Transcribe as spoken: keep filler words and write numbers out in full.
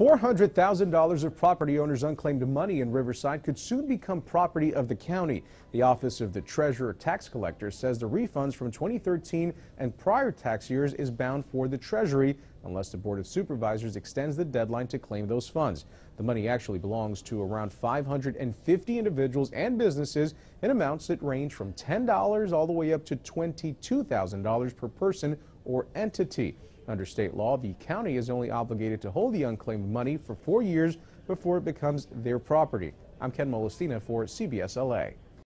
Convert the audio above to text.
four hundred thousand dollars of property owners' unclaimed money in Riverside could soon become property of the county. The Office of the Treasurer Tax Collector says the refunds from twenty thirteen and prior tax years is bound for the Treasury unless the Board of Supervisors extends the deadline to claim those funds. The money actually belongs to around five hundred fifty individuals and businesses in amounts that range from ten dollars all the way up to twenty-two thousand dollars per person or entity. Under state law, the county is only obligated to hold the unclaimed money for four years before it becomes their property. I'm Ken Molestina for C B S L A.